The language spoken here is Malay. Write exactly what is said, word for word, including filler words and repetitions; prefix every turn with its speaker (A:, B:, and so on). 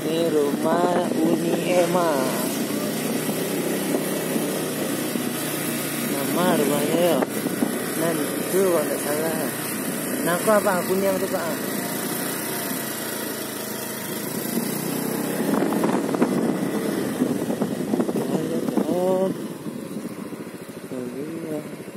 A: Ini rumah Uni Ema. Nama rumahnya ya. Nan itu kalau tidak salah. Nah, aku apa? Kunyang tu Pak. Oh. Oh.